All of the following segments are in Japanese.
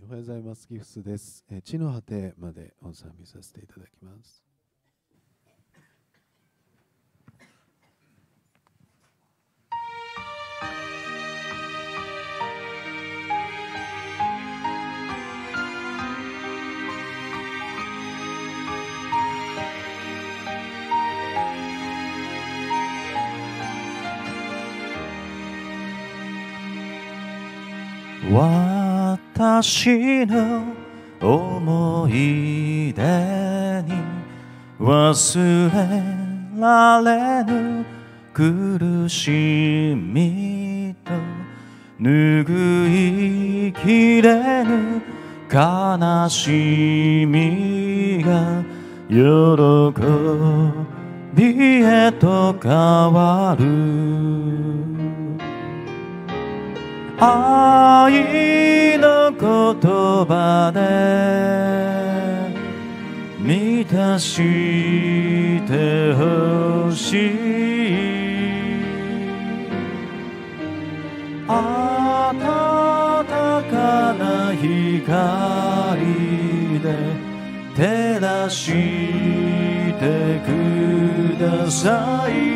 おはようございます。ギフスです。地の果てまでお賛美させていただきます。 私の思い出に忘れられぬ苦しみと拭いきれぬ悲しみが喜びへと変わる。愛の言葉で満たしてほしい。温かな光で照らしてください。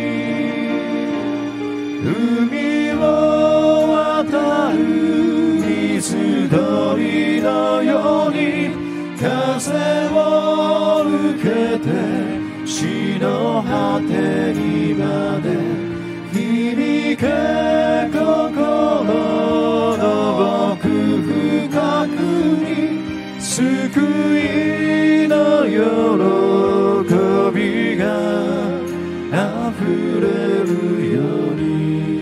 海を渡る水鳥のように風を受けて地の果てにまで響け。心の奥深くに救いの喜びが溢れるように。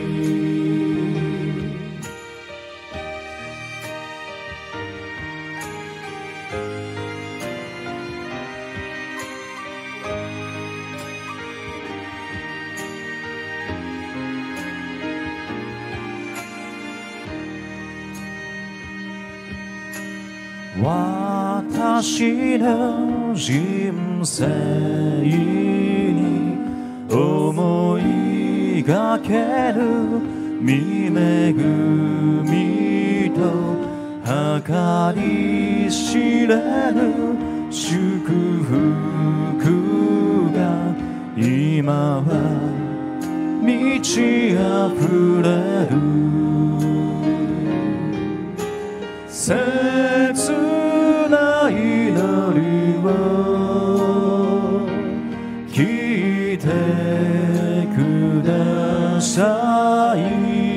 私の人生に思いがける見恵みと計り知れぬ祝福が今は満ち溢れる。切な祈りを聞いてください。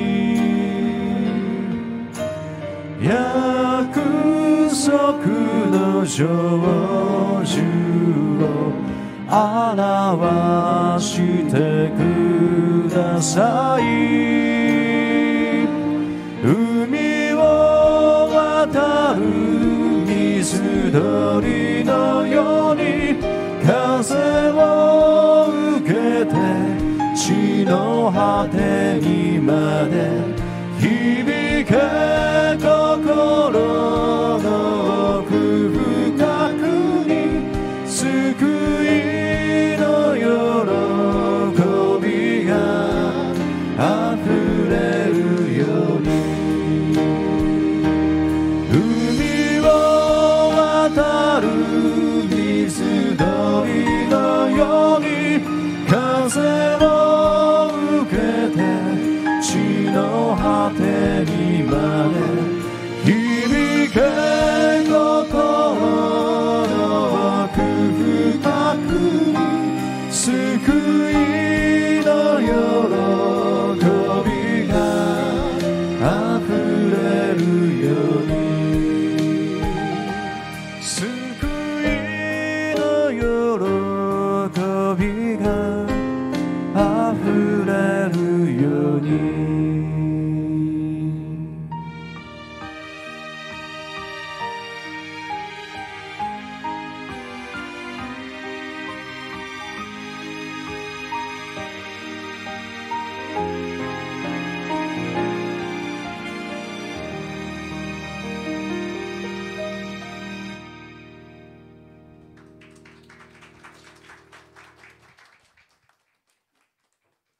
約束の成就を表してください。海を渡る水鳥のように風を受けて地の果てにまで響け。心の奥深くに救いの喜びが溢れるように。海を渡る水鳥のように風を受けて地の果てにまで